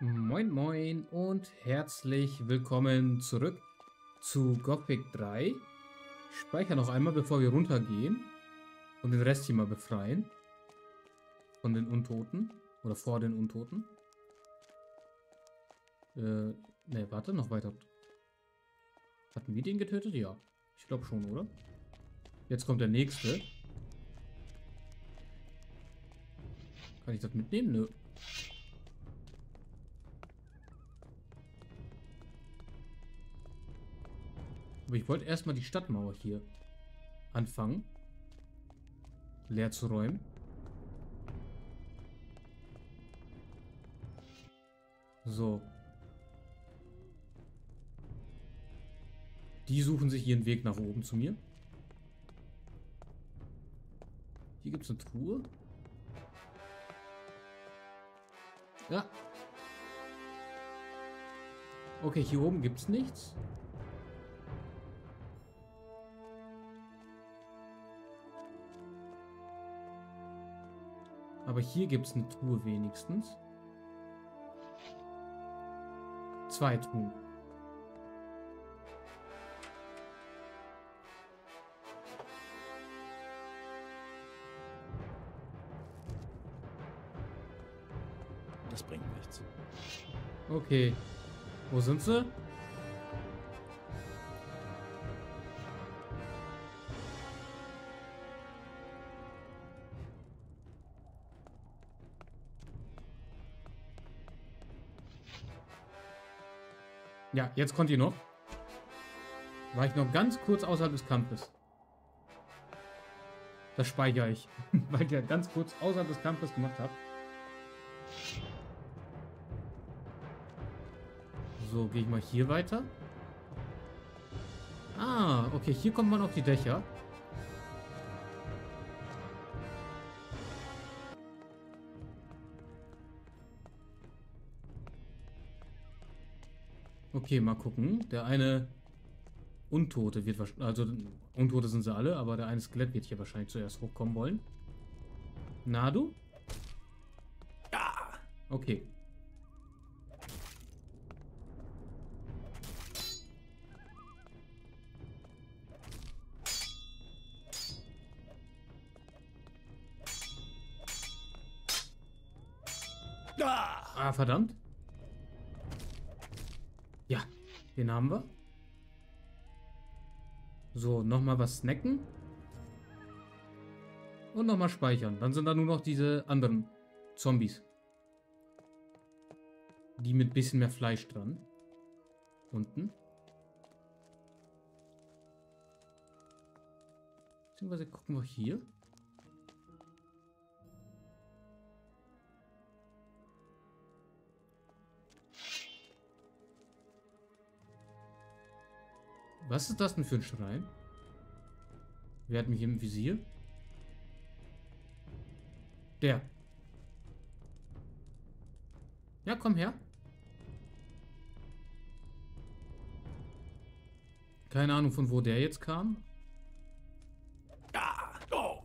Moin Moin und herzlich willkommen zurück zu Gothic 3. Ich speichere noch einmal, bevor wir runtergehen und den Rest hier mal befreien von den Untoten oder vor den Untoten. Ne, warte, noch weiter. Hatten wir den getötet? Ja, ich glaube schon, oder? Jetzt kommt der nächste. Kann ich das mitnehmen? Nö. Aber ich wollte erstmal die Stadtmauer hier anfangen, leer zu räumen. So. Die suchen sich ihren Weg nach oben zu mir. Hier gibt es eine Truhe. Ja. Okay, hier oben gibt es nichts. Aber hier gibt es eine Truhe wenigstens. 2 Truhen. Das bringt nichts. Okay. Wo sind sie? Ja, jetzt kommt ihr noch. War ich noch ganz kurz außerhalb des Kampfes. Das speichere ich, weil ich ja ganz kurz außerhalb des Kampfes gemacht habe. So, gehe ich mal hier weiter. Ah, okay, hier kommt man auf die Dächer. Okay, mal gucken. Der eine Untote wird wahrscheinlich, also Untote sind sie alle, aber der eine Skelett wird hier wahrscheinlich zuerst hochkommen wollen. Na du? Ja. Okay. Ah, verdammt. Ja, den haben wir. So, nochmal was snacken. Und nochmal speichern. Dann sind da nur noch diese anderen Zombies. Die mit bisschen mehr Fleisch dran. Unten. Beziehungsweise gucken wir hier. Was ist das denn für ein Schrein? Wer hat mich im Visier? Der. Ja, komm her. Keine Ahnung, von wo der jetzt kam. Ja. Oh.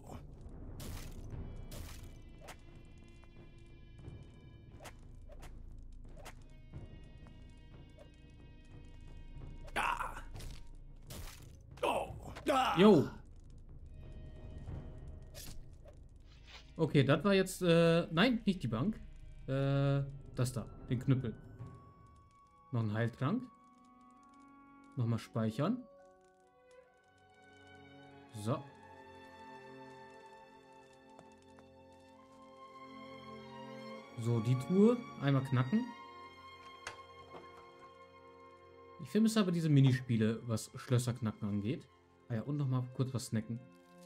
Ja. Oh. Ja. Jo. Okay, das war jetzt, nein, nicht die Bank. Das da, den Knüppel. Noch ein Heiltrank. Nochmal speichern. So. So, die Truhe einmal knacken. Ich vermisse aber diese Minispiele, was Schlösser knacken angeht. Ah ja, und nochmal kurz was snacken.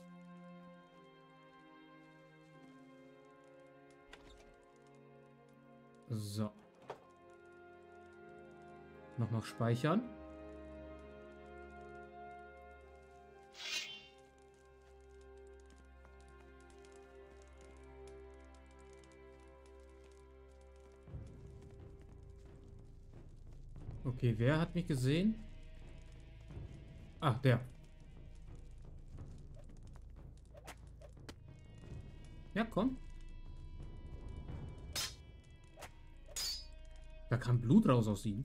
So. Nochmal speichern. Okay, wer hat mich gesehen? Ah, der. Ja, komm. Da kam Blut raus aus ihm.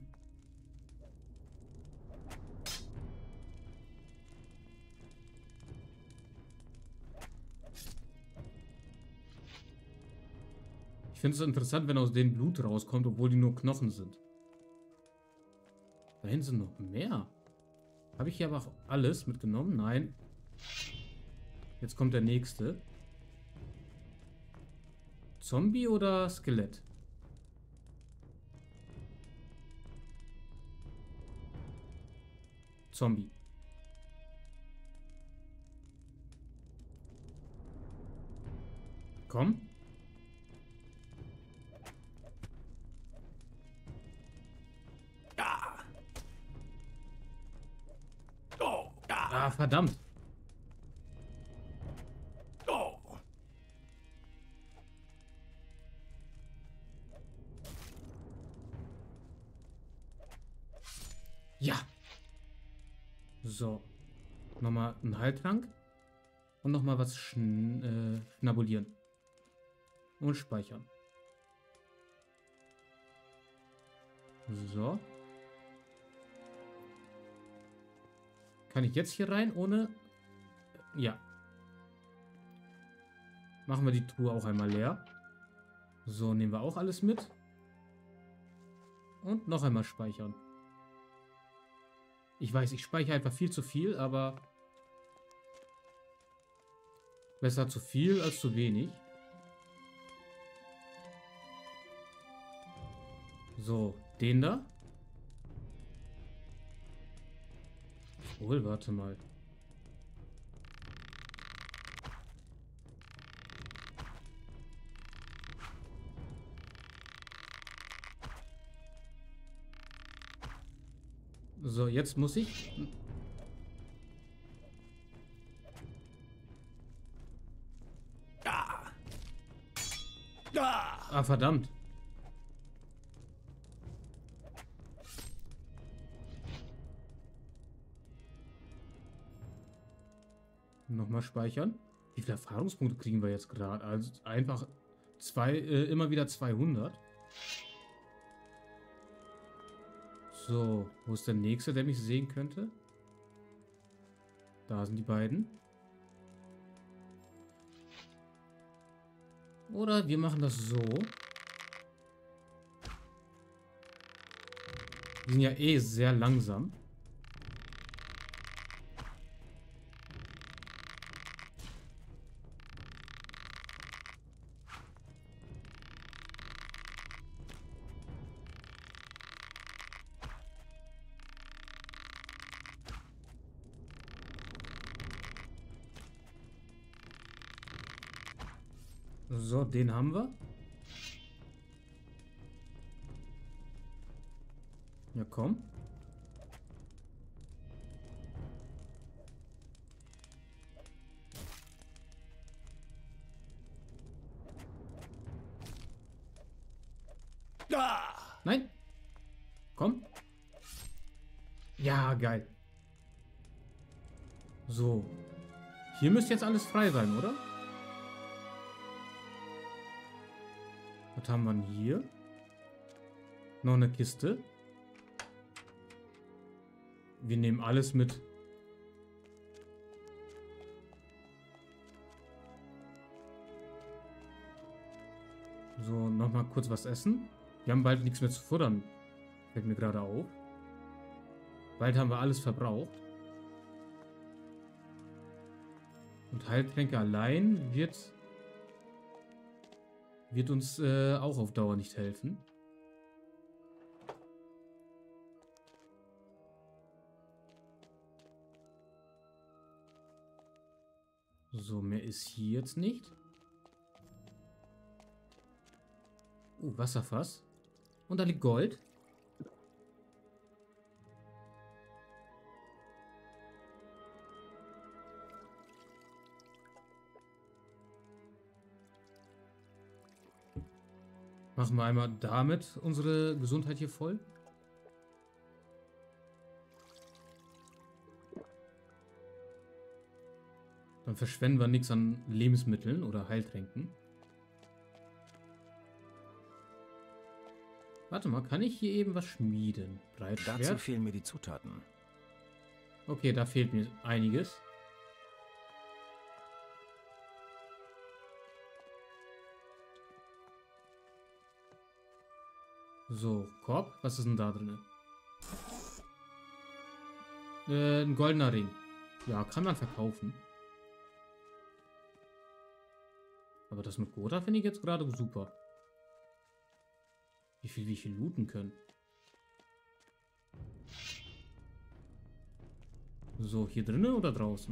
Ich finde es interessant, wenn aus denen Blut rauskommt, obwohl die nur Knochen sind. Da hinten sind noch mehr. Habe ich hier aber auch alles mitgenommen? Nein. Jetzt kommt der nächste. Zombie oder Skelett? Zombie. Komm. Ja. Oh, ja. Ah, verdammt. Oh. Ja. So. Nochmal einen Heiltrank. Und nochmal was schnabulieren. Und speichern. So. Kann ich jetzt hier rein ohne... Ja. Machen wir die Truhe auch einmal leer. So, nehmen wir auch alles mit. Und noch einmal speichern. Ich weiß, ich speichere einfach viel zu viel, aber... Besser zu viel als zu wenig. So, den da. Wohl, warte mal. So, jetzt muss ich... Ja. Ja. Ah, verdammt. Nochmal speichern. Wie viele Erfahrungspunkte kriegen wir jetzt gerade? Also einfach immer wieder 200. So, wo ist der nächste, der mich sehen könnte? Da sind die beiden. Oder wir machen das so. Die sind ja eh sehr langsam. So, den haben wir. Ja, komm. Ja. Nein. Komm. Ja, geil. So. Hier müsste jetzt alles frei sein, oder? Was haben wir denn hier? Noch eine Kiste. Wir nehmen alles mit. So, nochmal kurz was essen. Wir haben bald nichts mehr zu futtern. Fällt mir gerade auf. Bald haben wir alles verbraucht. Und Heiltränke allein wird uns auch auf Dauer nicht helfen. So, mehr ist hier jetzt nicht. Wasserfass. Und da liegt Gold. Machen wir einmal damit unsere Gesundheit hier voll. Dann verschwenden wir nichts an Lebensmitteln oder Heiltränken. Warte mal, kann ich hier eben was schmieden? Dazu Breitschwert? fehlen mir die Zutaten. Okay, da fehlt mir einiges. So, Korb, was ist denn da drin? Ein goldener Ring. Ja, kann man verkaufen. Aber das mit Gotha finde ich jetzt gerade super. Wie viel looten können. So, hier drinnen oder draußen?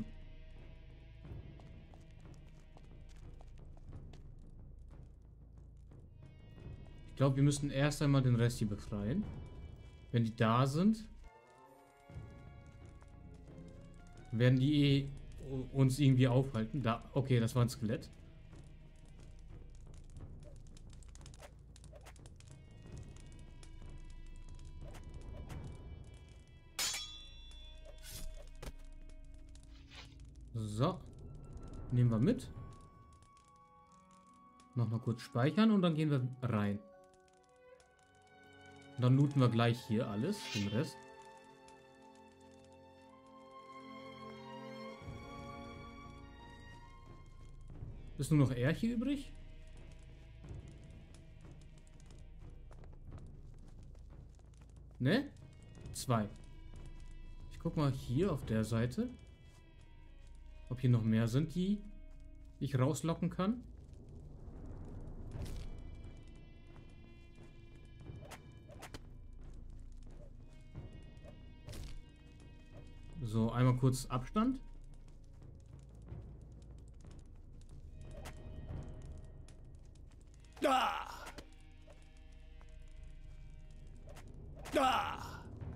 Ich glaube, wir müssen erst einmal den Rest hier befreien. Wenn die da sind, werden die uns irgendwie aufhalten. Da, okay, das war ein Skelett. So. Nehmen wir mit. Nochmal kurz speichern und dann gehen wir rein. Und dann looten wir gleich hier alles, den Rest. Ist nur noch er hier übrig? Ne? 2. Ich guck mal hier auf der Seite. Ob hier noch mehr sind, die ich rauslocken kann. So, einmal kurz Abstand. Da! Da!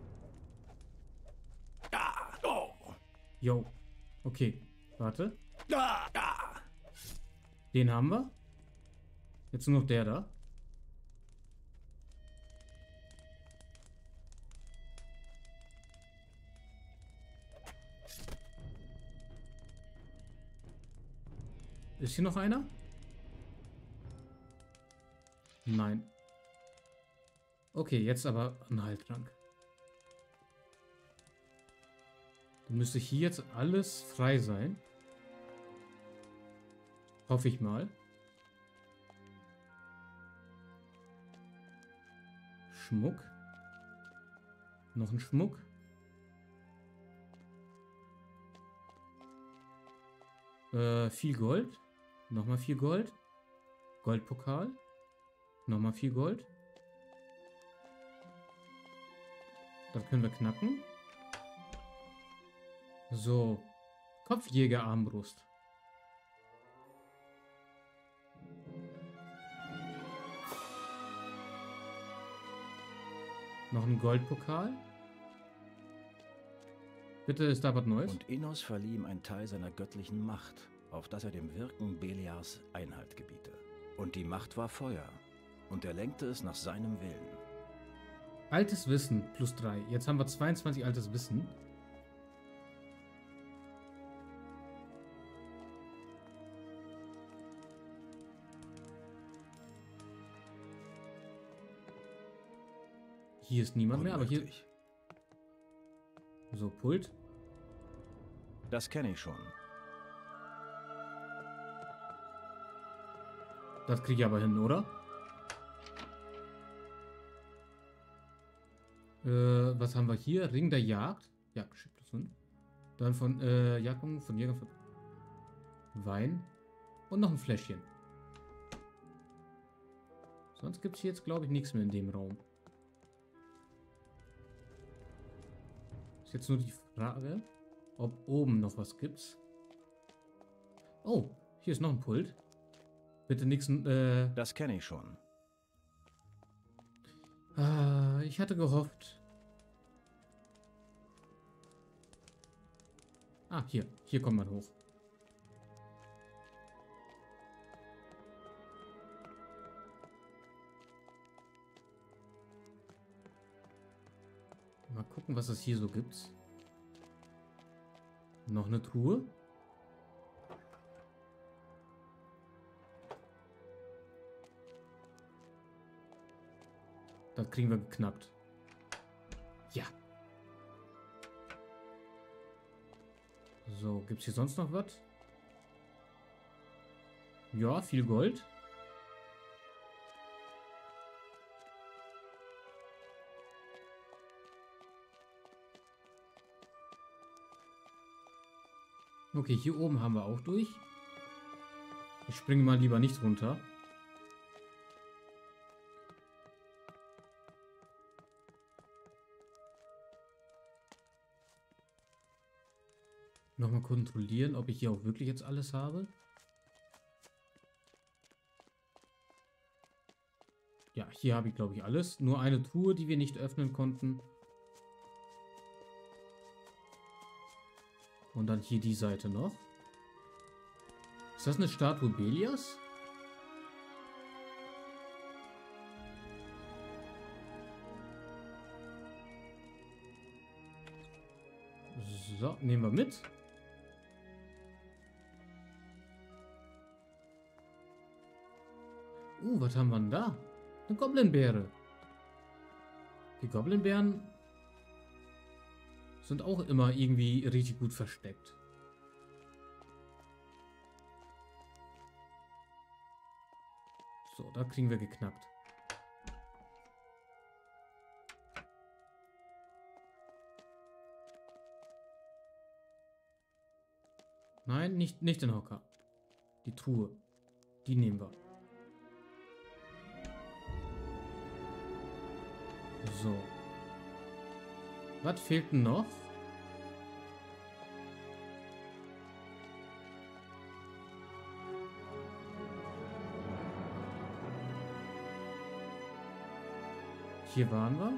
Da! Oh! Jo. Okay. Warte. Da! Da! Den haben wir. Jetzt nur noch der da. Ist hier noch einer? Nein. Okay, jetzt aber ein Heiltrank. Dann müsste hier jetzt alles frei sein. Hoffe ich mal. Schmuck. Noch ein Schmuck. Viel Gold. Nochmal viel Gold. Goldpokal. Nochmal viel Gold. Das können wir knacken. So. Kopfjäger-Armbrust. Noch ein Goldpokal. Bitte, ist da was Neues? Und Innos verlieh ihm einen Teil seiner göttlichen Macht, auf dass er dem Wirken Beliars Einhalt gebiete. Und die Macht war Feuer, und er lenkte es nach seinem Willen. Altes Wissen plus 3. Jetzt haben wir 22 altes Wissen. Hier ist niemand mehr, aber hier... Unmöglich. So, Pult. Das kenne ich schon. Das kriege ich aber hin, oder? Was haben wir hier? Ring der Jagd. Ja, Geschick plus 5. Dann von Jagdung, von Jäger, von Wein. Und noch ein Fläschchen. Sonst gibt es hier jetzt, glaube ich, nichts mehr in dem Raum. Ist jetzt nur die Frage, ob oben noch was gibt's. Oh, hier ist noch ein Pult. Bitte nichts. Das kenne ich schon. Ich hatte gehofft. Ah, hier. Hier kommt man hoch. Mal gucken, was es hier so gibt. Noch eine Truhe. Da kriegen wir geknappt. Ja. So, gibt es hier sonst noch was? Ja, viel Gold. Okay, hier oben haben wir auch durch. Ich springe mal lieber nicht runter. Nochmal kontrollieren, ob ich hier auch wirklich jetzt alles habe. Ja, hier habe ich, glaube ich, alles. Nur eine Truhe, die wir nicht öffnen konnten. Und dann hier die Seite noch. Ist das eine Statue Belias? So, nehmen wir mit. Was haben wir denn da? Eine Goblinbeere. Die Goblinbären sind auch immer irgendwie richtig gut versteckt. So, da kriegen wir geknackt. Nein, nicht den Hocker. Die Truhe. Die nehmen wir. So. Was fehlt denn noch? Hier waren wir.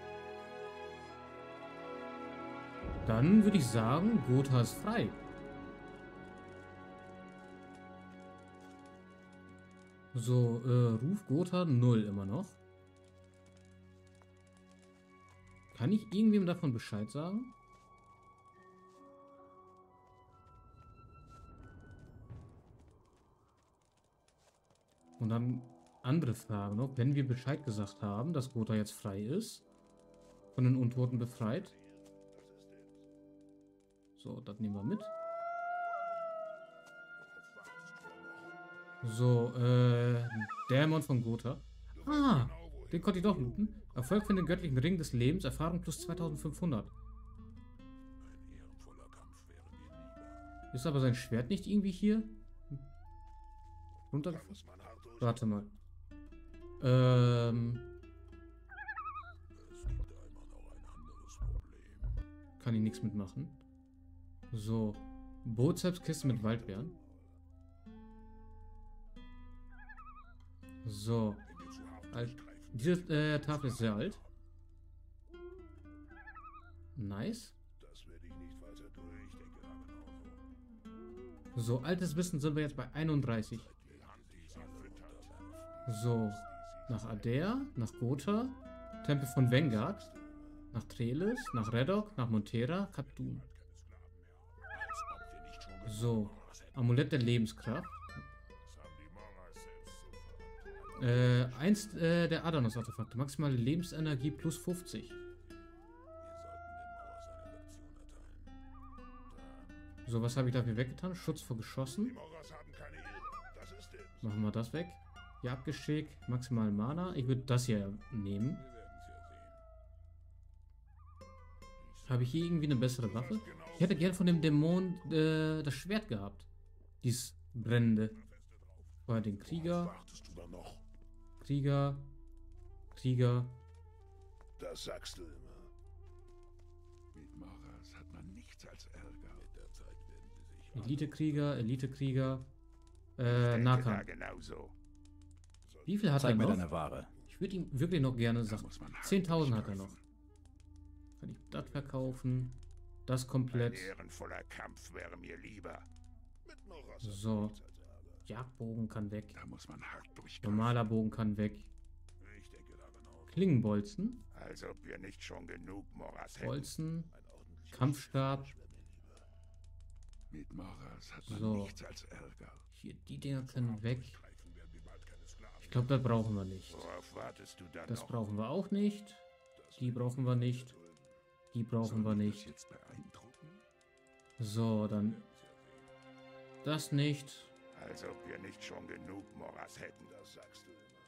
Dann würde ich sagen, Gotha ist frei. So, Ruf Gotha 0 immer noch. Kann ich irgendwem davon Bescheid sagen? Und dann andere Frage noch. Wenn wir Bescheid gesagt haben, dass Gotha jetzt frei ist, von den Untoten befreit. So, das nehmen wir mit. So, Dämon von Gotha. Ah, den konnte ich doch looten. Erfolg für den göttlichen Ring des Lebens, Erfahrung plus 2500. Ist aber sein Schwert nicht irgendwie hier? Runtergefallen? Warte mal. Kann ich nichts mitmachen. So. Bozepskiste mit Waldbeeren. So. Diese Tafel ist sehr alt. Nice. So, altes Wissen sind wir jetzt bei 31. So. Nach Adair, nach Gotha, Tempel von Vanguard, nach Trellis, nach Redok, nach Montera, Khatun. So. Amulett der Lebenskraft. Eins der Adanos-Artefakte. Maximale Lebensenergie plus 50. So, was habe ich dafür weggetan? Schutz vor Geschossen. Machen wir das weg. Jagdgeschick, maximal Mana. Ich würde das hier nehmen. Habe ich hier irgendwie eine bessere Waffe? Ich hätte gern von dem Dämon das Schwert gehabt. Dieses brennende. Vorher den Krieger. Krieger. Das sagst du immer. Mit Moras hat man nichts als Ärger. Mit der Zeit werden sie sich Elitekrieger. Nahkampf. Genauso. Wie viel hat er Zeig mir noch? deine Ware. Ich würde ihm wirklich noch gerne Da sagen. muss man 10.000 hat er hartnäckig noch. Kann ich das verkaufen? Das komplett. Ein ehrenvoller Kampf wäre mir lieber. So. Jagdbogen kann weg. Da muss man hart durchgreifen. Normaler Bogen kann weg. Ich denke daran auch. Klingenbolzen. Als ob wir nicht schon genug Moras hätten. Bolzen. Kampfstab. Mit Moras hat man So. nichts als Ärger. Hier, die Dinger können weg. Ich glaube, das brauchen wir nicht. Worauf wartest du dann Das noch? brauchen wir auch nicht. Die brauchen wir nicht. Die brauchen wir nicht. Jetzt beeindrucken? So, dann das nicht. Als ob wir nicht schon genug Moras hätten, das sagst du immer.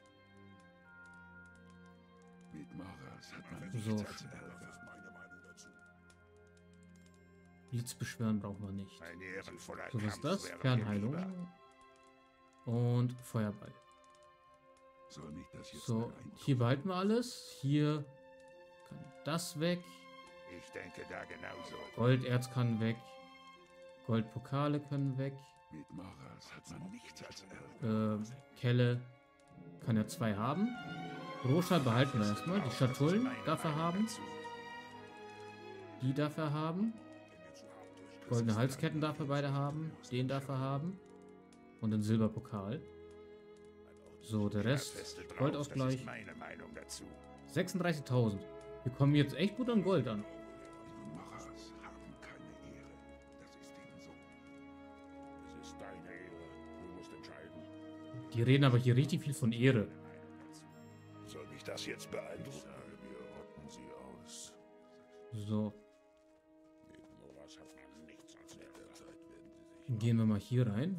Mit Moras hat man So. nichts als Ärger. Meine Meinung dazu. Blitzbeschwören brauchen wir nicht. Ein ehrenvoller So, was ist Kampf das? wäre mir Fernheilung. lieber. Und Feuerball. Soll mich das jetzt So, beeindrucken? hier behalten wir alles. Hier kann das weg. Ich denke da genauso. Golderz kann weg. Goldpokale können weg. Mit Moras hat man nichts als Ärger. Kelle kann ja 2 haben. Roschal behalten wir erstmal. Die Schatullen darf er haben. Die darf er haben. Goldene Halsketten darf er beide haben. Den darf er haben. Und den Silberpokal. So, der Rest. Feste drauf, Goldausgleich. Das ist meine Meinung dazu. 36.000. Wir kommen jetzt echt gut an Gold an. Die Moras haben keine Ehre. Das ist ihnen so. Es ist deine Ehre. Du musst entscheiden. Die reden aber hier richtig viel von Ehre. Soll mich das jetzt beeindrucken? Ich sage, wir rotten sie aus. So, Mit Moras hat man nichts als Ärger. Zeit werden sie sich gehen wir mal hier rein.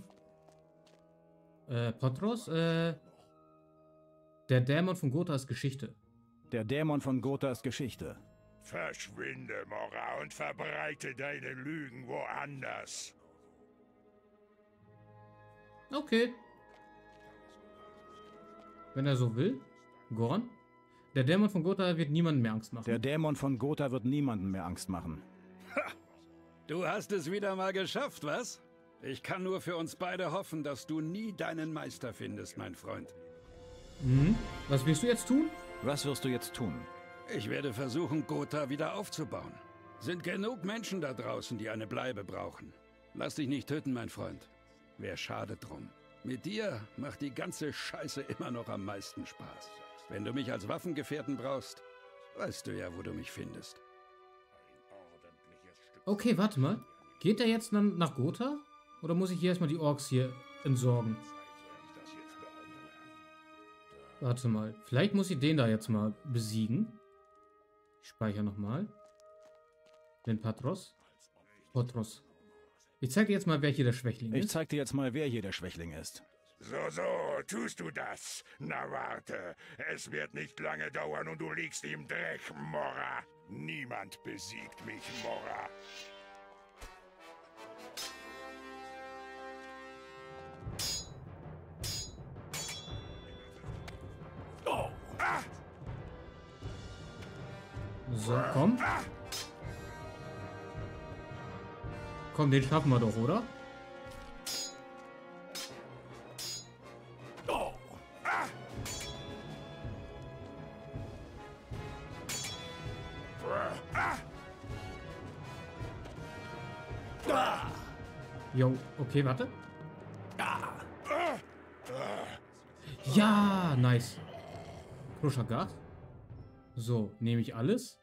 Potros, der Dämon von Gotha ist Geschichte. Der Dämon von Gotha ist Geschichte. Verschwinde, Mora, und verbreite deine Lügen woanders. Okay. Wenn er so will. Gorn. Der Dämon von Gotha wird niemandem mehr Angst machen. Der Dämon von Gotha wird niemandem mehr Angst machen. Du hast es wieder mal geschafft, was? Ich kann nur für uns beide hoffen, dass du nie deinen Meister findest, mein Freund. Was wirst du jetzt tun? Was wirst du jetzt tun? Ich werde versuchen, Gotha wieder aufzubauen. Sind genug Menschen da draußen, die eine Bleibe brauchen. Lass dich nicht töten, mein Freund. Wär schade drum. Mit dir macht die ganze Scheiße immer noch am meisten Spaß. Wenn du mich als Waffengefährten brauchst, weißt du ja, wo du mich findest. Okay, warte mal. Geht er jetzt dann nach Gotha? Oder muss ich hier erstmal die Orks hier entsorgen? Warte mal. Vielleicht muss ich den da jetzt mal besiegen. Ich speichere nochmal. Den Patros. Potros. Ich zeige dir jetzt mal, wer hier der Schwächling Ich ist. zeig dir jetzt mal, wer hier der Schwächling ist. So, tust du das? Na warte, es wird nicht lange dauern und du liegst im Dreck, Mora. Niemand besiegt mich, Mora. Oh! Ah! So, komm. Komm, den schaffen wir doch, oder? Oh! Ah! Ah! Ah! Jo, okay, warte. Ja, nice. Kruschagat. So, nehme ich alles.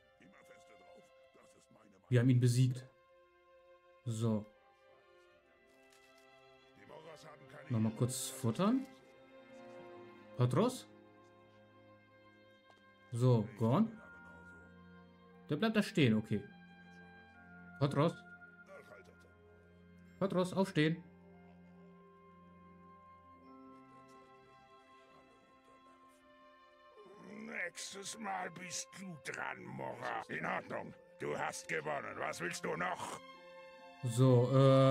Wir haben ihn besiegt. So. Die Moras haben keine Nochmal kurz futtern. Patros. So, Gorn. Der bleibt da stehen, okay. Patros. Patros, aufstehen. Nächstes Mal bist du dran, Mora. In Ordnung. Du hast gewonnen. Was willst du noch? So,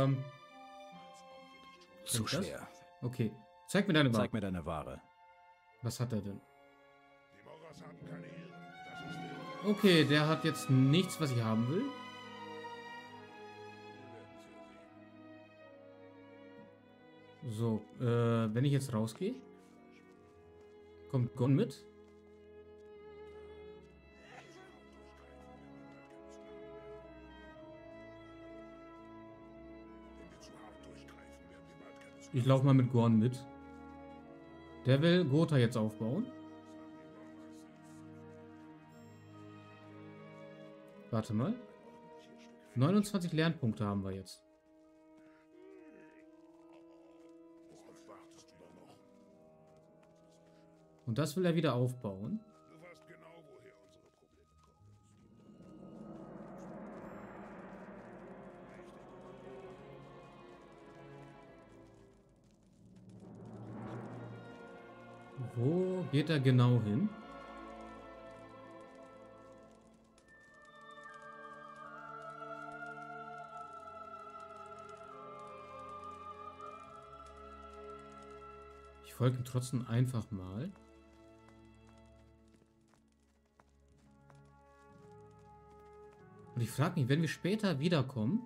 Zu das? schwer. okay. Zeig mir deine Ware. Zeig mir deine Ware. Was hat er denn? Die Moras haben keine Ehre. Das ist Okay, der hat jetzt nichts, was ich haben will. So, wenn ich jetzt rausgehe, kommt Gon mit. Ich laufe mal mit Gorn mit. Der will Gotha jetzt aufbauen. Warte mal. 29 Lernpunkte haben wir jetzt. Und das will er wieder aufbauen. Du weißt genau, woher unsere Probleme kommen. Wo geht er genau hin? Ich folge ihm trotzdem einfach mal. Und ich frage mich, wenn wir später wiederkommen,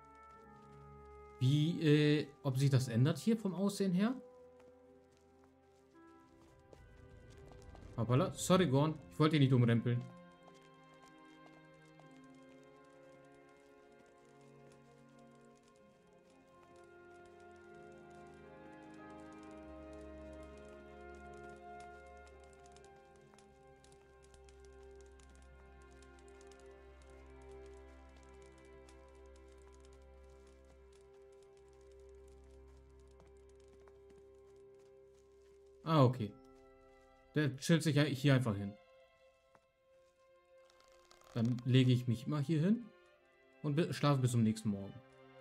wie, ob sich das ändert hier vom Aussehen her? Hoppala, sorry Gorn, ich wollte dich nicht umrempeln. Ah, okay. Der chillt sich ja hier einfach hin. Dann lege ich mich mal hier hin und schlafe bis zum nächsten Morgen.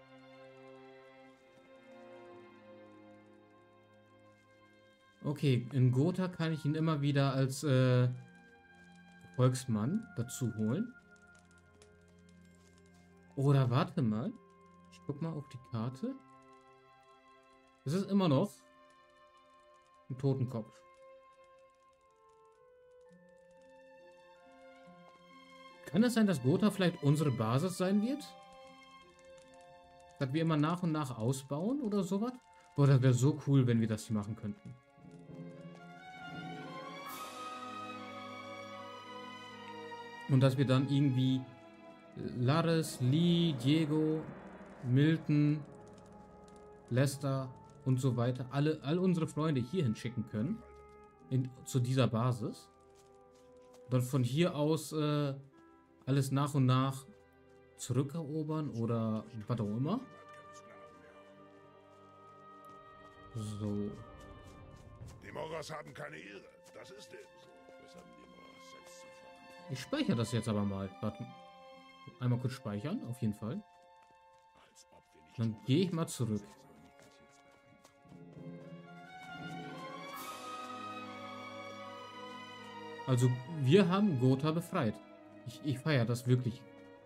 Okay, in Gotha kann ich ihn immer wieder als Volksmann dazu holen. Oder warte mal. Ich guck mal auf die Karte. Es ist immer noch ein Totenkopf. Kann es sein, dass Gotha vielleicht unsere Basis sein wird? Dass wir immer nach und nach ausbauen oder sowas? Boah, das wäre so cool, wenn wir das hier machen könnten. Und dass wir dann irgendwie Laris, Lee, Diego, Milton, Lester und so weiter, all unsere Freunde hier hinschicken können. Zu dieser Basis. Dann von hier aus alles nach und nach zurückerobern oder was auch immer. So. Die Moras haben keine Ehre. Das ist eben so. Das haben die Moras selbst zu verantworten. Ich speichere das jetzt aber mal. Warte. Einmal kurz speichern, auf jeden Fall. Als ob wir nicht Dann gehe ich mal zurück. Also, wir haben Gotha befreit. Ich feiere das wirklich.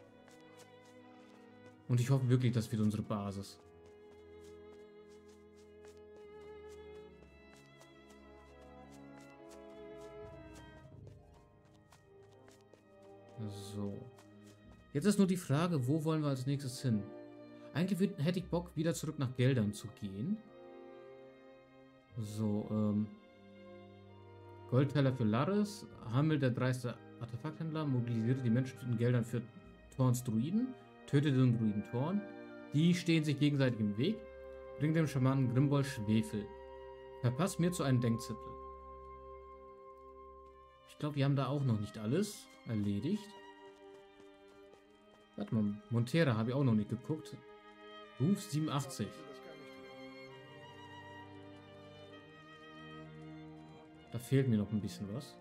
Und ich hoffe wirklich, das wird unsere Basis. So. Jetzt ist nur die Frage, wo wollen wir als nächstes hin? Eigentlich hätte ich Bock, wieder zurück nach Geldern zu gehen. So, Goldteller für Laris, Hammel, der dreiste Artefakthändler, mobilisierte die Menschen in Geldern für Thorns Druiden, tötete den Druiden Thorn, die stehen sich gegenseitig im Weg, bringt dem Schamanen Grimbol Schwefel. Verpasst mir zu einem Denkzettel. Ich glaube, wir haben da auch noch nicht alles erledigt. Warte mal, Montera habe ich auch noch nicht geguckt. Ruf 87. Da fehlt mir noch ein bisschen was.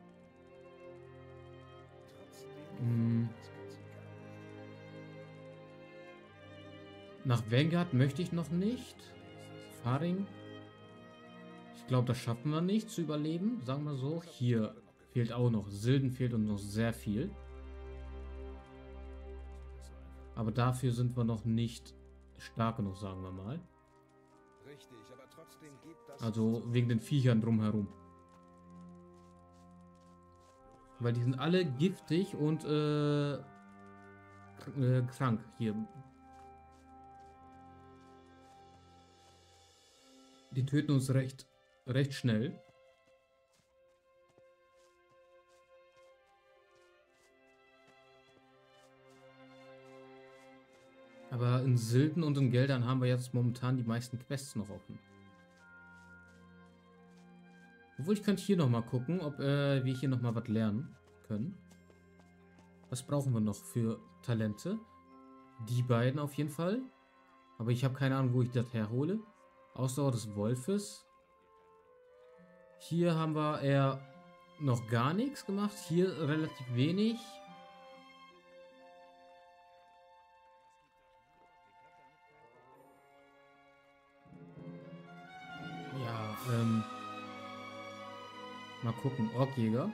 Nach Vanguard möchte ich noch nicht. Faring. Ich glaube, das schaffen wir nicht zu überleben. Sagen wir so. Hier fehlt auch noch. Silden fehlt uns noch sehr viel. Aber dafür sind wir noch nicht stark genug, sagen wir mal. Also wegen den Viechern drumherum. Weil die sind alle giftig und krank hier. Die töten uns recht schnell. Aber in Silden und in Geldern haben wir jetzt momentan die meisten Quests noch offen. Obwohl, ich könnte hier nochmal gucken, ob wir hier nochmal was lernen können. Was brauchen wir noch für Talente? Die beiden auf jeden Fall. Aber ich habe keine Ahnung, wo ich das herhole. Ausdauer des Wolfes. Hier haben wir eher noch gar nichts gemacht. Hier relativ wenig. Ja, mal gucken. Orkjäger.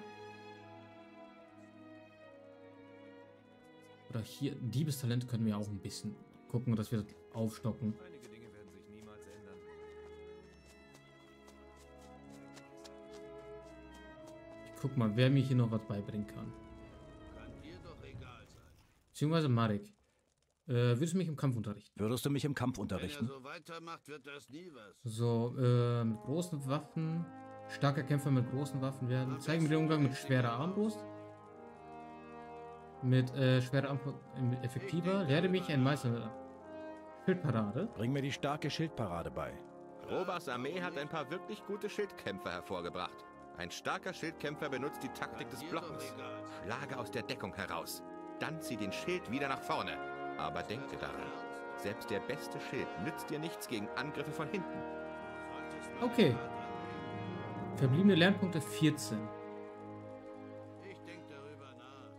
Oder hier, Diebestalent können wir auch ein bisschen gucken, dass wir das aufstocken. Einige Dinge werden sich niemals ändern. Ich guck mal, wer mir hier noch was beibringen kann. Kann dir doch egal sein. Beziehungsweise Marek. Würdest du mich im Kampf unterrichten? Würdest du mich im Kampf Wenn er unterrichten? so weitermacht, wird das nie was. So, mit großen Waffen. Starker Kämpfer mit großen Waffen werden. Zeigen wir den Umgang mit schwerer Armbrust. Mit schwerer Armbrust effektiver. Lehre mich ein Meister mit Schildparade. Bring mir die starke Schildparade bei. Robas Armee hat ein paar wirklich gute Schildkämpfer hervorgebracht. Ein starker Schildkämpfer benutzt die Taktik des Blockens. Schlage aus der Deckung heraus. Dann zieh den Schild wieder nach vorne. Aber denke daran, selbst der beste Schild nützt dir nichts gegen Angriffe von hinten. Okay. Verbliebene Lernpunkte 14. Ich denke darüber nach.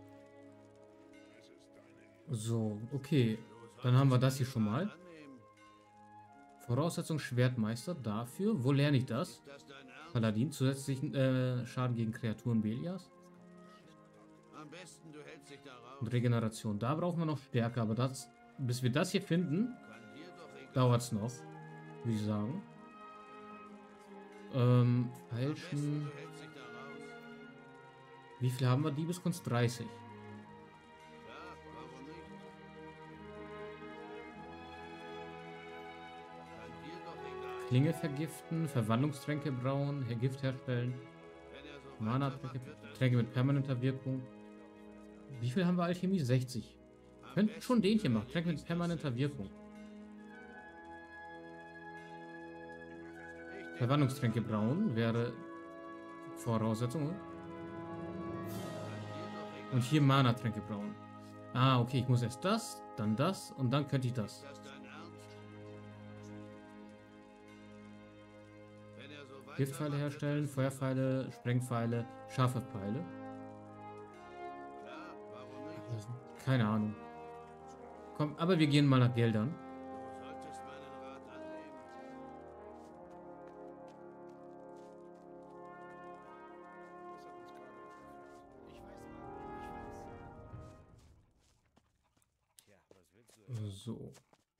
So, okay. Dann haben wir das hier schon mal. Voraussetzung Schwertmeister dafür. Wo lerne ich das? Ist das dein Ernst? Paladin, zusätzlichen Schaden gegen Kreaturen Belias. Am besten du hältst dich da raus. Und Regeneration. Da brauchen wir noch Stärke, aber das, bis wir das hier finden, Kann dir doch egal. dauert es noch, würde ich sagen. Am besten Feilschen. du hältst dich da raus. Wie viel haben wir? Diebeskunst 30. Ja, warum nicht? Kann dir doch egal. Klinge vergiften, Verwandlungstränke brauen, Gift herstellen, Wenn er so Mana-Tränke weitermacht, wird das Tränke mit permanenter Wirkung. Wie viel haben wir Alchemie? 60. am Könnten besten schon den du hier machen. Tränke mit erledigst permanenter das Wirkung. selbst. Ich denke, Verwandlungstränke brauen wäre Voraussetzung. kann dir doch egal. Und hier Mana-Tränke brauen. Ah, okay, ich muss erst das und dann könnte ich das. Ist das dein Ernst? Wenn er so Giftpfeile weitermacht, herstellen, wird das Feuerpfeile, Sprengpfeile, scharfe Pfeile. klar, warum nicht? Keine Ahnung. Komm, aber wir gehen mal nach Geldern. Du solltest meinen Rat annehmen. So.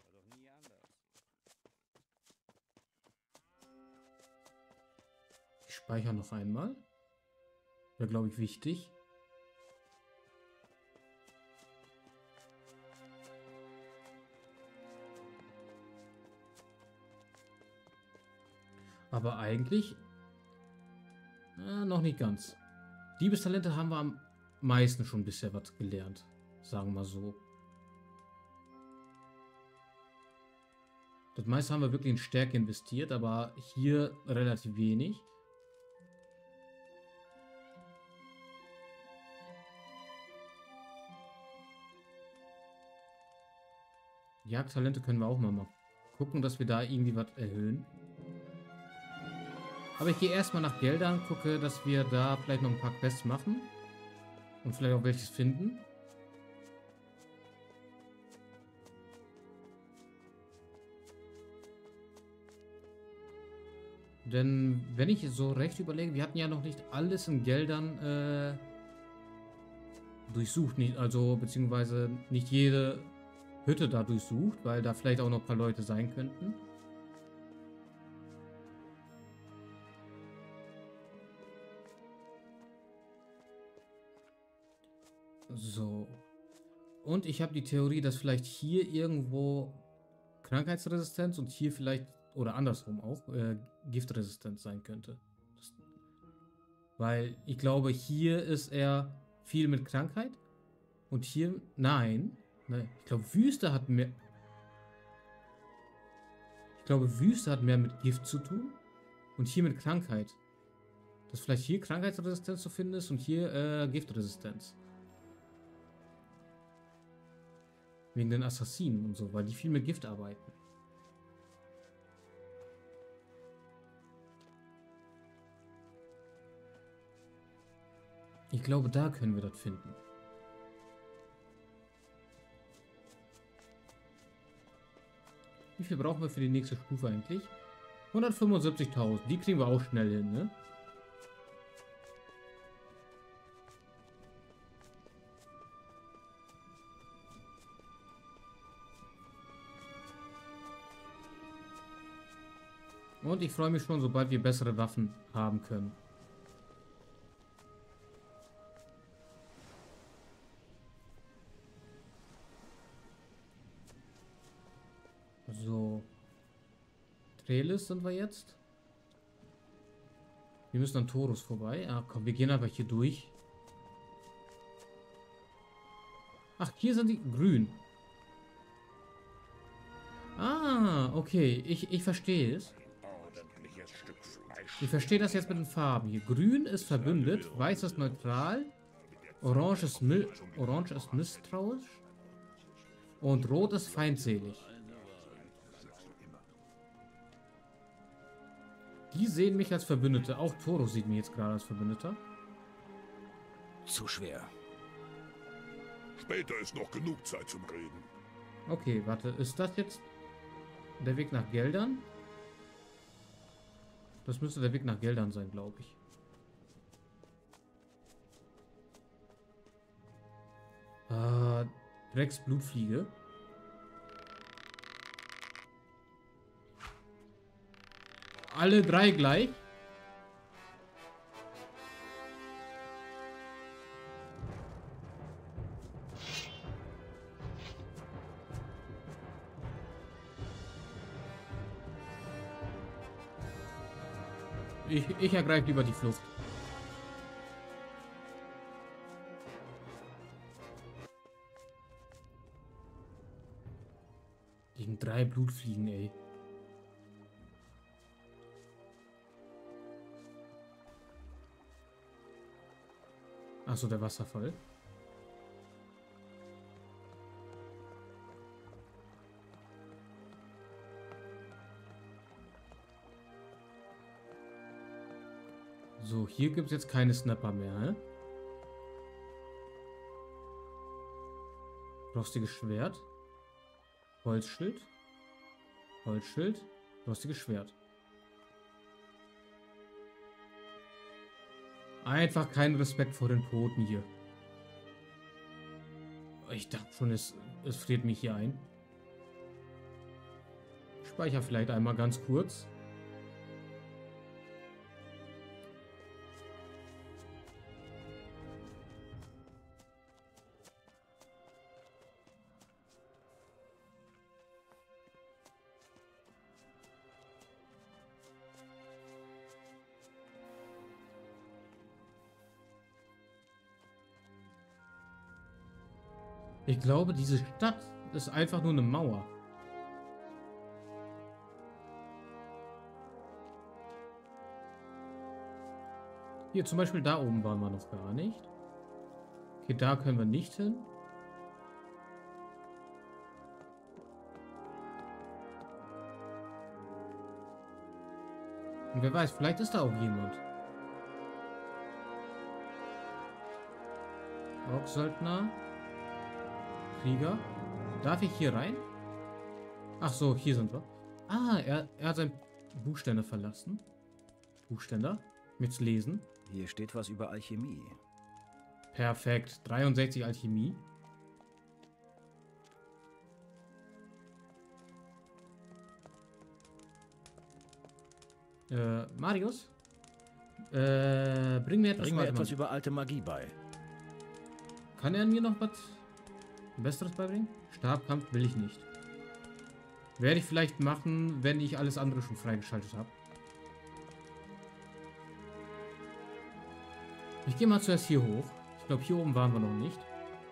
Ich speichere noch einmal. Wäre, glaube ich, wichtig. Aber eigentlich noch nicht ganz. Diebestalente haben wir am meisten schon bisher was gelernt. Sagen wir mal so. Das meiste haben wir wirklich in Stärke investiert, aber hier relativ wenig. Jagdtalente können wir auch mal gucken, dass wir da irgendwie was erhöhen. Aber ich gehe erstmal nach Geldern, gucke, dass wir da vielleicht noch ein paar Quests machen. Und vielleicht auch welches finden. Denn wenn ich so recht überlege, wir hatten ja noch nicht alles in Geldern durchsucht. Nicht, also beziehungsweise nicht jede Hütte da durchsucht, weil da vielleicht auch noch ein paar Leute sein könnten. So. Und ich habe die Theorie, dass vielleicht hier irgendwo Krankheitsresistenz und hier vielleicht, oder andersrum auch, Giftresistenz sein könnte. Weil ich glaube, hier ist er viel mit Krankheit und hier, nein. Ich glaube, Wüste hat mehr... Ich glaube, Wüste hat mehr mit Gift zu tun und hier mit Krankheit. Dass vielleicht hier Krankheitsresistenz zu finden ist und hier Giftresistenz. Wegen den Assassinen und so, weil die viel mit Gift arbeiten. Ich glaube, da können wir das finden. Wie viel brauchen wir für die nächste Stufe eigentlich? 175.000. Die kriegen wir auch schnell hin, ne? Und ich freue mich schon, sobald wir bessere Waffen haben können. So. Trelis sind wir jetzt. Wir müssen an Taurus vorbei. Ah, komm, wir gehen einfach hier durch. Ach, hier sind die grün. Ah, okay. Ich verstehe es. Ordentliches Stück Fleisch. Ich verstehe das jetzt mit den Farben hier. Grün ist verbündet, weiß ist neutral, orange ist misstrauisch und rot ist feindselig. Die sehen mich als Verbündete. Auch Toro sieht mich jetzt gerade als Verbündeter. Zu schwer. Später ist noch genug Zeit zum Reden. Okay, warte. Ist das jetzt der Weg nach Geldern? Das müsste der Weg nach Geldern sein, glaube ich. Drecks Blutfliege. Alle drei gleich. Ich ergreife lieber die Flucht. Gegen 3 Blutfliegen, ey. Achso, der Wasserfall. So, hier gibt es jetzt keine Snapper mehr, hä? Rostiges Schwert. Holzschild. Holzschild. Rostiges Schwert. Einfach kein Respekt vor den Toten hier. Ich dachte schon, es friert mich hier ein. Ich speichere vielleicht einmal ganz kurz. Ich glaube, diese Stadt ist einfach nur eine Mauer. Hier zum Beispiel da oben waren wir noch gar nicht. Okay, da können wir nicht hin. Und wer weiß, vielleicht ist da auch jemand. Orksöldner. Krieger. Darf ich hier rein? Ach so, hier sind wir. Ah, er hat seinen Buchständer verlassen. Buchständer. Mit Lesen. Hier steht was über Alchemie. Perfekt. 63 Alchemie. Marius? Bring mir etwas über alte Magie bei. Kann er mir noch was Besseres beibringen? Stabkampf will ich nicht. Werde ich vielleicht machen, wenn ich alles andere schon freigeschaltet habe. Ich gehe mal zuerst hier hoch. Ich glaube, hier oben waren wir noch nicht.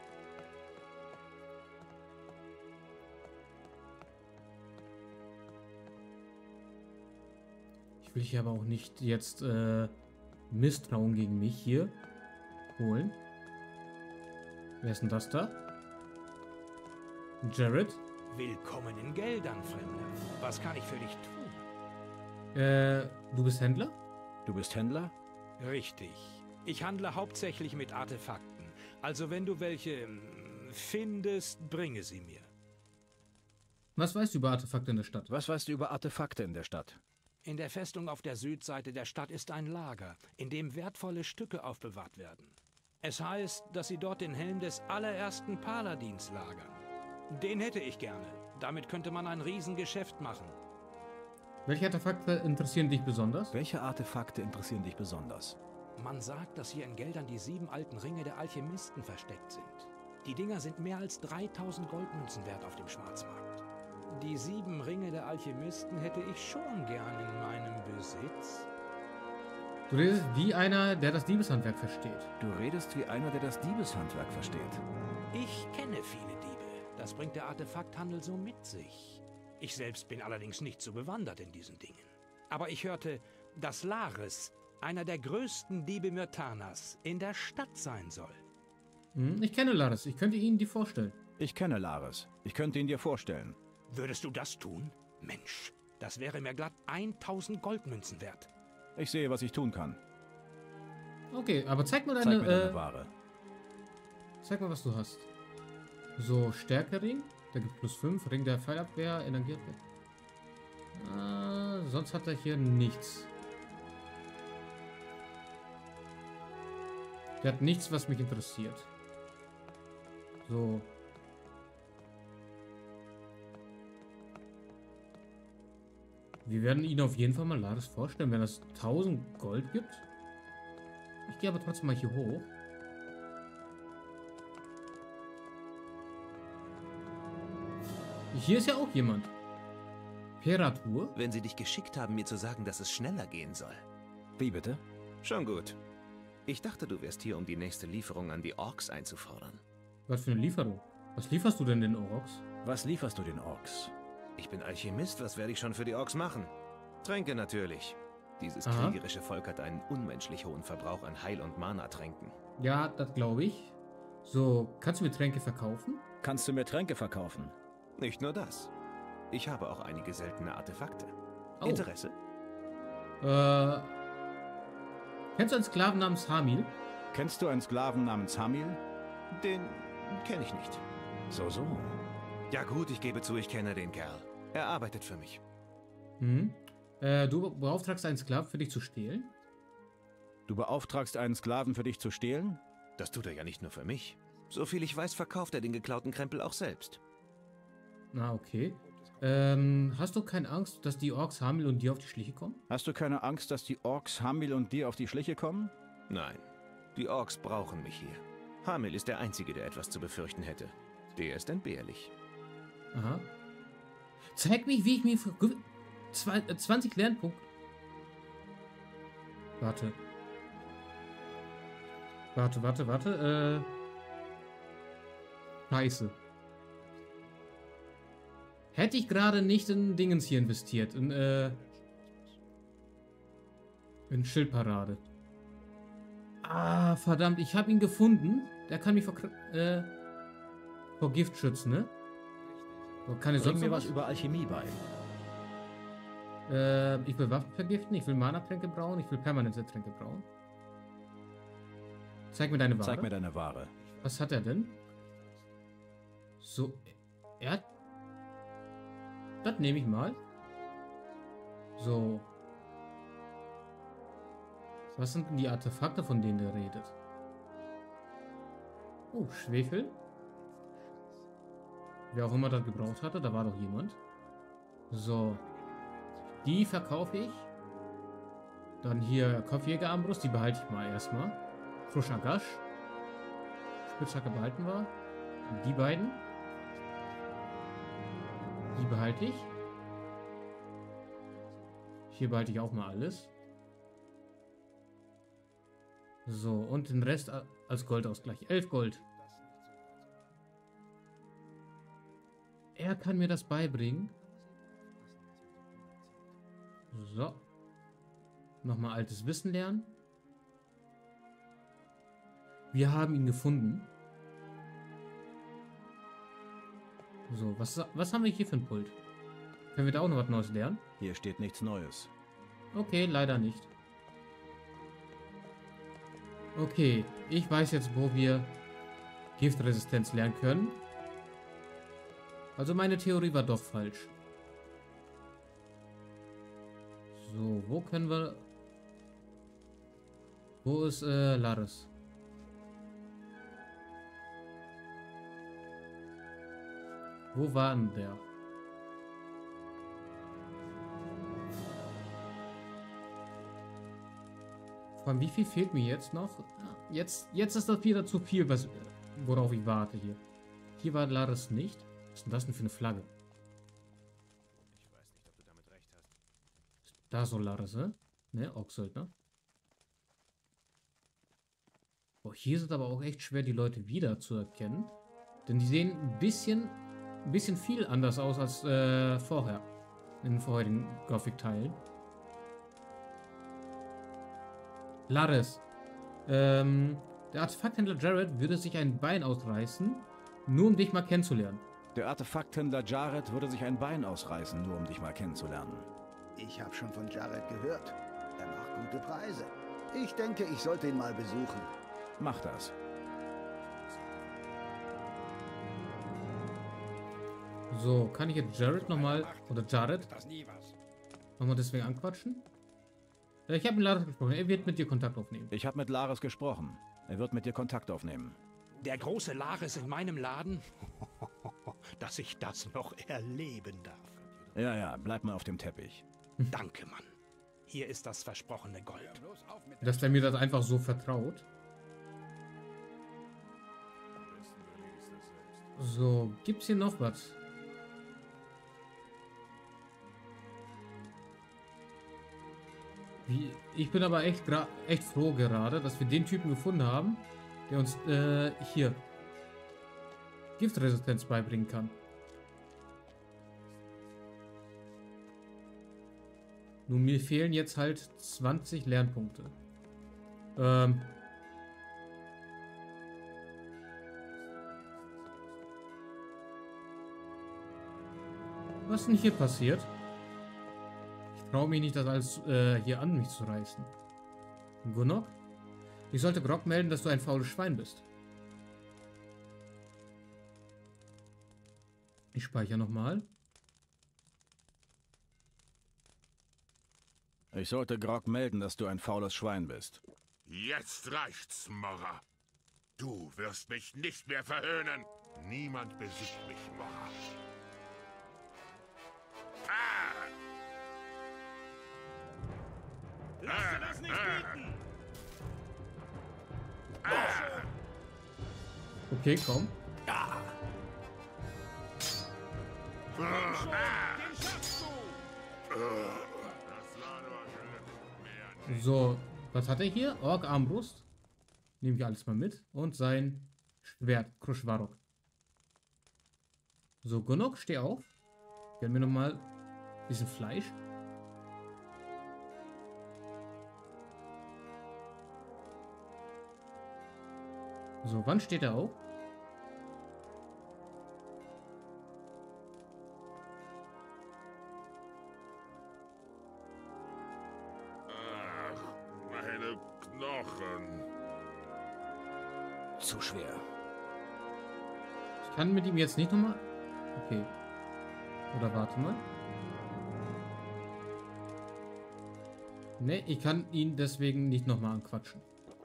Ich will hier aber auch nicht jetzt Misstrauen gegen mich hier holen. Wer ist denn das da? Jared? Willkommen in Geldern, Fremder. Was kann ich für dich tun? Du bist Händler? Du bist Händler? Richtig. Ich handle hauptsächlich mit Artefakten. Also wenn du welche findest, bringe sie mir. Was weißt du über Artefakte in der Stadt? Was weißt du über Artefakte in der Stadt? In der Festung auf der Südseite der Stadt ist ein Lager, in dem wertvolle Stücke aufbewahrt werden. Es heißt, dass sie dort den Helm des allerersten Paladins lagern. Den hätte ich gerne. Damit könnte man ein Riesengeschäft machen. Welche Artefakte interessieren dich besonders? Welche Artefakte interessieren dich besonders? Man sagt, dass hier in Geldern die 7 alten Ringe der Alchemisten versteckt sind. Die Dinger sind mehr als 3000 Goldmünzen wert auf dem Schwarzmarkt. Die 7 Ringe der Alchemisten hätte ich schon gern in meinem Besitz. Du redest wie einer, der das Diebeshandwerk versteht. Du redest wie einer, der das Diebeshandwerk versteht. Ich kenne viele Diebe. Das bringt der Artefakthandel so mit sich. Ich selbst bin allerdings nicht so bewandert in diesen Dingen. Aber ich hörte, dass Lares, einer der größten Diebe Myrtanas, in der Stadt sein soll. Ich kenne Lares. Ich könnte Ihnen die vorstellen. Ich kenne Lares. Ich könnte ihn dir vorstellen. Würdest du das tun? Mensch, das wäre mir glatt 1000 Goldmünzen wert. Ich sehe, was ich tun kann. Okay, aber zeig mal Zeig mir deine Ware. Zeig mal, was du hast. So, Stärkering. Da gibt es +5. Ring der Pfeilabwehr, Energieabwehr. Sonst hat er hier nichts. Der hat nichts, was mich interessiert. So. Wir werden ihn auf jeden Fall mal Lares vorstellen, wenn es 1000 Gold gibt. Ich gehe aber trotzdem mal hier hoch. Hier ist ja auch jemand. Peratur. Wenn sie dich geschickt haben, mir zu sagen, dass es schneller gehen soll. Wie bitte? Schon gut. Ich dachte, du wärst hier, um die nächste Lieferung an die Orks einzufordern. Was für eine Lieferung? Was lieferst du denn den Orks? Was lieferst du den Orks? Ich bin Alchemist, was werde ich schon für die Orks machen? Tränke natürlich. Dieses Aha. kriegerische Volk hat einen unmenschlich hohen Verbrauch an Heil- und Mana-Tränken. Ja, das glaube ich. So, kannst du mir Tränke verkaufen? Kannst du mir Tränke verkaufen? Nicht nur das. Ich habe auch einige seltene Artefakte. Oh. Interesse? Kennst du einen Sklaven namens Hamil? Kennst du einen Sklaven namens Hamil? Den kenne ich nicht. So. Ja gut, ich gebe zu, ich kenne den Kerl. Er arbeitet für mich. Du beauftragst einen Sklaven für dich zu stehlen? Du beauftragst einen Sklaven für dich zu stehlen? Das tut er ja nicht nur für mich. Soviel ich weiß, verkauft er den geklauten Krempel auch selbst. Na, okay. Hast du keine Angst, dass die Orks Hamil und dir auf die Schliche kommen? Hast du keine Angst, dass die Orks Hamil und dir auf die Schliche kommen? Nein, die Orks brauchen mich hier. Hamil ist der Einzige, der etwas zu befürchten hätte. Der ist entbehrlich. Aha. Zeig mich, wie ich mir für 20 Lernpunkte... Warte. Scheiße. Hätte ich gerade nicht in Dingens hier investiert. In Schildparade. Ah, verdammt. Ich habe ihn gefunden. Der kann mich vor Gift schützen, ne? So, kann ich Bring sonst mir noch was über Alchemie bei. Ich will Waffen vergiften, ich will Mana-Tränke brauen, ich will permanente Tränke brauen. Zeig mir deine Ware. Zeig mir deine Ware. Was hat er denn? So, er hat... Das nehme ich mal. So. Was sind denn die Artefakte, von denen der redet? Oh, Schwefel. Wer auch immer das gebraucht hatte, da war doch jemand. So. Die verkaufe ich. Dann hier Kopfjägerarmbrust, die behalte ich mal erstmal. Kruschagasch. Spitzhacke behalten wir. Und die beiden. Die behalte ich. Hier behalte ich auch mal alles. So, und den Rest als Goldausgleich. 11 Gold. Er kann mir das beibringen. So. Nochmal altes Wissen lernen. Wir haben ihn gefunden. So, was haben wir hier für ein Pult? Können wir da auch noch was Neues lernen? Hier steht nichts Neues. Okay, leider nicht. Okay, ich weiß jetzt, wo wir Giftresistenz lernen können. Also meine Theorie war doch falsch. So, wo können wir... Wo ist Laris? Wo war denn der? Von wie viel fehlt mir jetzt noch? Jetzt ist das wieder zu viel, worauf ich warte hier. Hier war Laris nicht. Was ist denn das denn für eine Flagge? Ich weiß nicht, ob du damit recht hast. Da so Laris, ne? Orksöldner. Oh, hier sind aber auch echt schwer, die Leute wieder zu erkennen. Denn die sehen ein bisschen viel anders aus als vorher. In den vorherigen Gothic-Teilen. Laris. Der Artefakthändler Jared würde sich ein Bein ausreißen, nur um dich mal kennenzulernen. Der Artefakthändler Jared würde sich ein Bein ausreißen, nur um dich mal kennenzulernen. Ich habe schon von Jared gehört. Er macht gute Preise. Ich denke, ich sollte ihn mal besuchen. Mach das. So, kann ich jetzt Jared nochmal, oder Jared, nochmal deswegen anquatschen? Ich habe mit Laris gesprochen, er wird mit dir Kontakt aufnehmen. Ich habe mit Laris gesprochen. Er wird mit dir Kontakt aufnehmen. Der große Laris in meinem Laden? Dass ich das noch erleben darf. Ja, bleib mal auf dem Teppich. Danke, Mann. Hier ist das versprochene Gold. Dass der mir das einfach so vertraut. So, gibt's hier noch was? Ich bin aber echt froh gerade, dass wir den Typen gefunden haben, der uns hier Giftresistenz beibringen kann. Nun, mir fehlen jetzt halt 20 Lernpunkte. Was ist denn hier passiert? Ich traue mich nicht, das alles hier an mich zu reißen. Gunnock? Ich sollte Grog melden, dass du ein faules Schwein bist. Ich speichere nochmal. Ich sollte Grog melden, dass du ein faules Schwein bist. Jetzt reicht's, Morra. Du wirst mich nicht mehr verhöhnen. Niemand besiegt mich, Morra. Lass dir das nicht bieten! Okay, komm. Den schaffst du! So, was hat er hier? Ork Armbrust. Nehmen wir alles mal mit. Und sein Schwert, Kruschwarok. So, Gunnock, steh auf. Gönn mir nochmal ein bisschen Fleisch. So, wann steht er auf? Ach, meine Knochen. Zu schwer. Ich kann mit ihm jetzt nicht nochmal... Okay. Oder warte mal. Ne, ich kann ihn deswegen nicht nochmal anquatschen.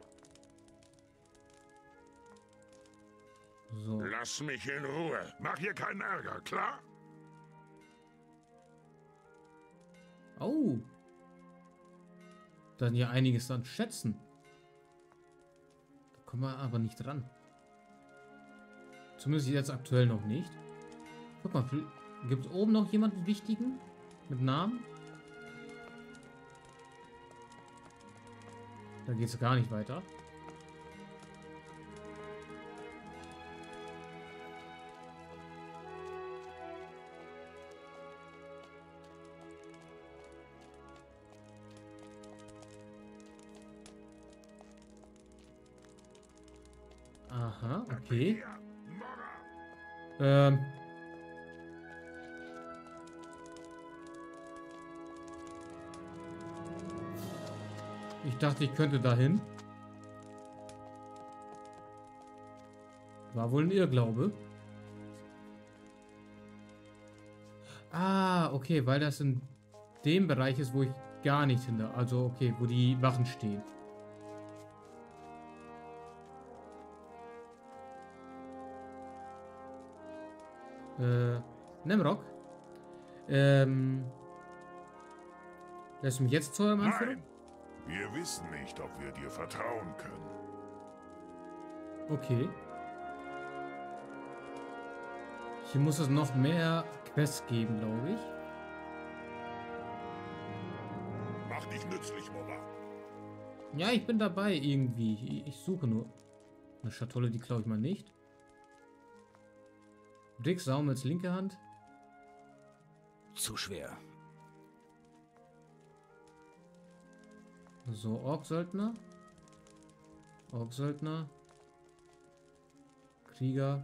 So. Lass mich in Ruhe. Mach hier keinen Ärger, klar? Oh. Dann ja einiges an Schätzen. Da kommen wir aber nicht dran. Zumindest jetzt aktuell noch nicht. Guck mal, gibt es oben noch jemanden wichtigen? Mit Namen? Da geht es gar nicht weiter. Aha, okay. Ich dachte, ich könnte dahin. War wohl ein Irrglaube. Ah, okay, weil das in dem Bereich ist, wo ich gar nicht hinter... Also, okay, wo die Wachen stehen. Nemrock. Lässt du mich jetzt zu eurem Anführer? Nein, wir wissen nicht, ob wir dir vertrauen können. Okay. Hier muss es noch mehr Quests geben, glaube ich. Mach dich nützlich, Mora. Ja, ich bin dabei irgendwie. Ich suche nur. Eine Schatulle, die glaube ich mal nicht. Dick Saumels linke Hand. Zu schwer. So, Ork-Söldner. Ork-Söldner. Krieger.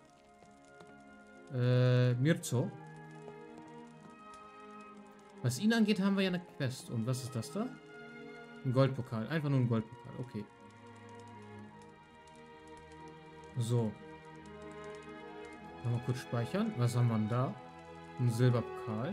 Mirzo. Was ihn angeht, haben wir ja eine Quest. Und was ist das da? Ein Goldpokal. Einfach nur ein Goldpokal. Okay. So. Mal kurz speichern. Was haben wir denn da? Ein Silberpokal.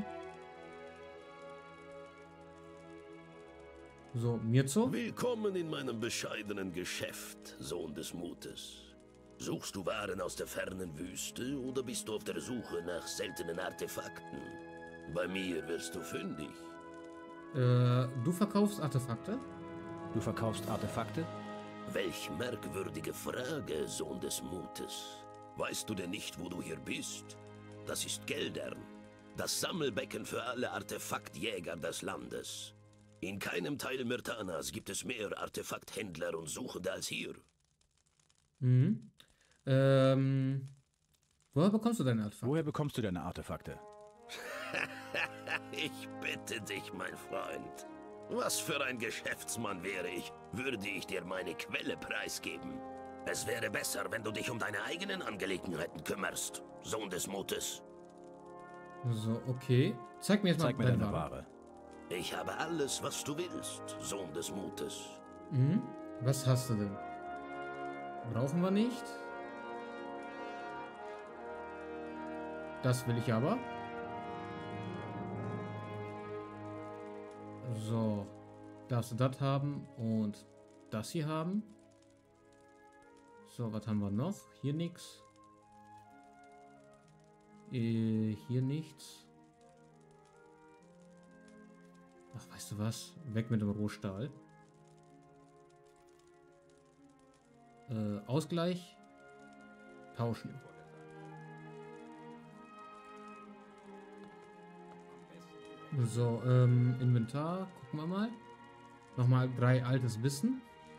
So, Mirzo. Willkommen in meinem bescheidenen Geschäft, Sohn des Mutes. Suchst du Waren aus der fernen Wüste oder bist du auf der Suche nach seltenen Artefakten? Bei mir wirst du fündig. Du verkaufst Artefakte? Du verkaufst Artefakte? Welch merkwürdige Frage, Sohn des Mutes. Weißt du denn nicht, wo du hier bist? Das ist Geldern, das Sammelbecken für alle Artefaktjäger des Landes. In keinem Teil Myrtanas gibt es mehr Artefakthändler und Suchende als hier. Mhm. Woher bekommst du deine Artefakte? Woher bekommst du deine Artefakte? Ich bitte dich, mein Freund. Was für ein Geschäftsmann wäre ich, würde ich dir meine Quelle preisgeben. Es wäre besser, wenn du dich um deine eigenen Angelegenheiten kümmerst, Sohn des Mutes. So, okay. Zeig mir jetzt mal deine Ware. Ich habe alles, was du willst, Sohn des Mutes. Mhm. Was hast du denn? Brauchen wir nicht. Das will ich aber. So. Darfst du das haben und das hier haben. So, was haben wir noch? Hier nichts. Hier nichts. Ach, weißt du was? Weg mit dem Rohstahl. Ausgleich. Tauschen. So, Inventar. Gucken wir mal. Nochmal 3 altes Wissen.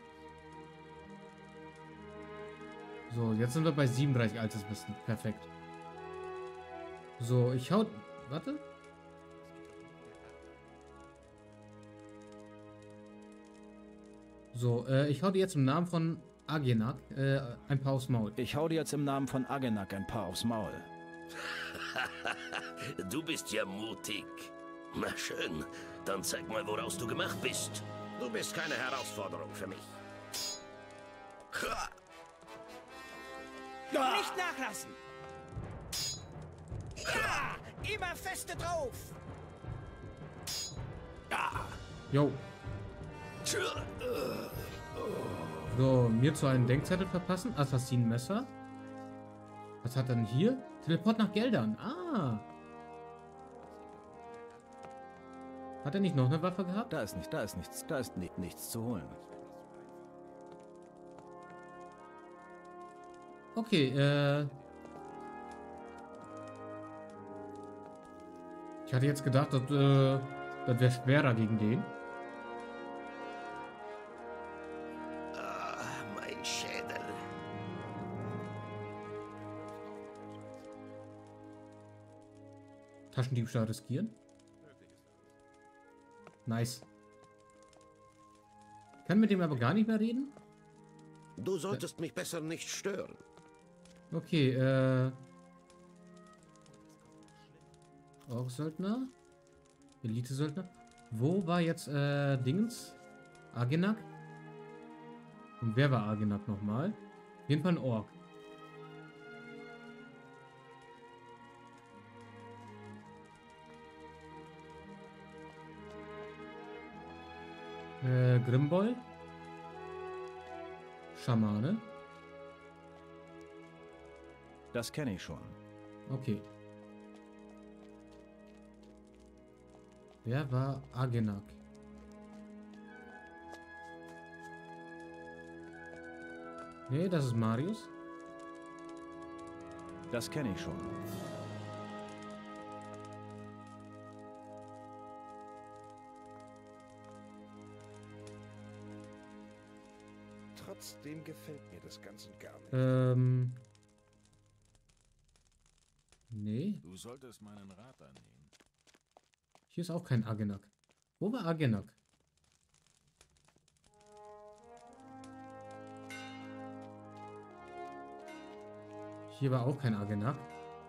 So, jetzt sind wir bei 37 altes Wissen. Perfekt. So, ich hau... Warte. So, ich hau dir jetzt im Namen von Agenak ein paar aufs Maul. Ich hau dir jetzt im Namen von Agenak ein paar aufs Maul. Du bist ja mutig. Na schön, dann zeig mal, woraus du gemacht bist. Du bist keine Herausforderung für mich. Nicht nachlassen! Ja! Immer feste drauf! Jo. So, mir zu einem Denkzettel verpassen. Assassinenmesser. Was hat er denn hier? Teleport nach Geldern. Ah. Hat er nicht noch eine Waffe gehabt? Da ist nichts zu holen. Okay, ich hatte jetzt gedacht, das wäre schwerer gegen den. Mein Schädel. Taschendiebstahl riskieren. Nice. Ich kann mit dem aber gar nicht mehr reden. Du solltest mich besser nicht stören. Okay, Ork-Söldner. Elite-Söldner. Wo war jetzt, Dingens? Agenak? Und wer war Agenak nochmal? Auf jeden Fall ein Ork. Grimboll. Schamane. Das kenne ich schon. Okay. Wer war Agenak? Nee, das ist Marius. Das kenne ich schon. Trotzdem gefällt mir das Ganze gar nicht. Nee. Du solltest meinen Rat annehmen. Hier ist auch kein Agenak. Wo war Agenak? Hier war auch kein Agenak.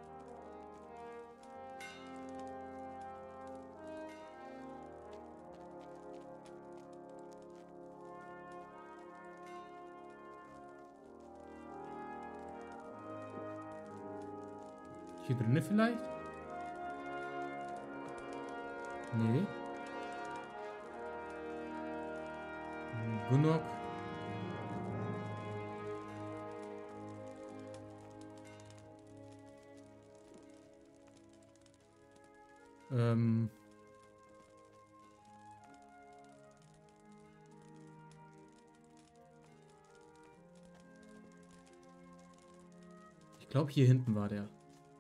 Hier drinnen vielleicht? Nee. Gunok. Ich glaube, hier hinten war der.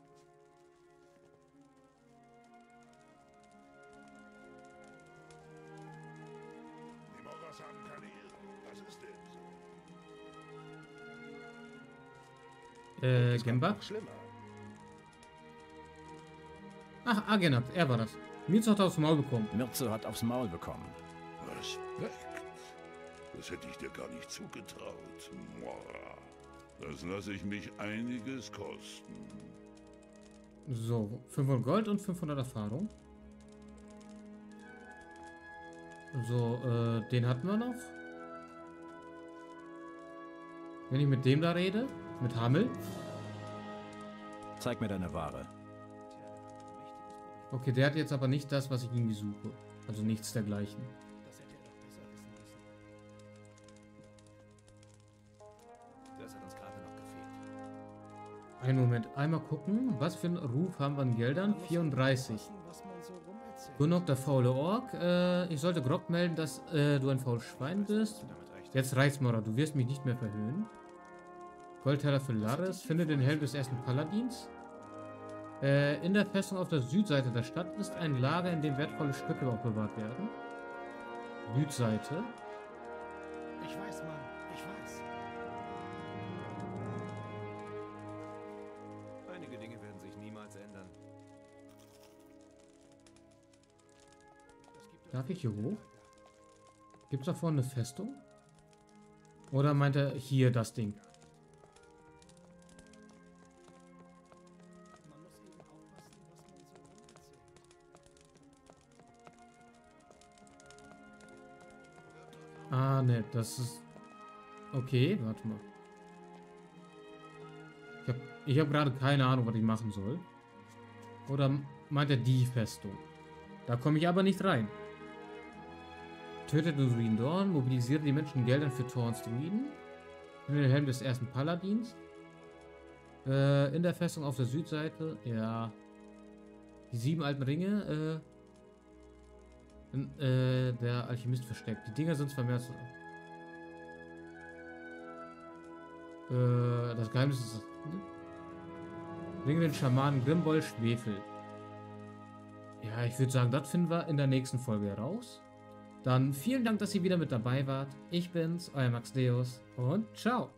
Gemba? Ach, Agenak, er war das. Mirzo hat aufs Maul bekommen. Mirzo hat aufs Maul bekommen. Respekt. Das hätte ich dir gar nicht zugetraut, Mora. Das lasse ich mich einiges kosten. So, 500 Gold und 500 Erfahrung. So, den hatten wir noch. Wenn ich mit dem da rede, mit Hamel. Zeig mir deine Ware. Okay, der hat jetzt aber nicht das, was ich irgendwie suche. Also nichts dergleichen. Das hätte er doch besser wissen müssen. Das hat uns gerade noch gefehlt. Einen Moment, einmal gucken. Was für einen Ruf haben wir an Geldern? 34. Gunok, der faule Ork. Ich sollte Grog melden, dass du ein faules Schwein bist. Jetzt reicht's, Mora. Du wirst mich nicht mehr verhöhnen. Goldteller für Laris. Finde den Helm des ersten Paladins. In der Festung auf der Südseite der Stadt ist ein Lager, in dem wertvolle Stücke aufbewahrt werden. Südseite. Ich weiß, Mann. Ich weiß. Einige Dinge werden sich niemals ändern. Darf ich hier hoch? Gibt es da vorne eine Festung? Oder meint er hier das Ding? Ah, ne, das ist... Okay, warte mal. Ich hab gerade keine Ahnung, was ich machen soll. Oder meint er die Festung? Da komme ich aber nicht rein. Tötet den Druiden Dorn, mobilisiere die Menschen Geldern für Thorns Druiden. Finde den Helm des ersten Paladins. In der Festung auf der Südseite, ja. Die 7 alten Ringe, der Alchemist versteckt. Die Dinger sind zwar mehr... das Geheimnis ist... Bringe den Schamanen Grimboll Schwefel. Ja, ich würde sagen, das finden wir in der nächsten Folge heraus. Dann vielen Dank, dass ihr wieder mit dabei wart. Ich bin's, euer Max Deus und ciao.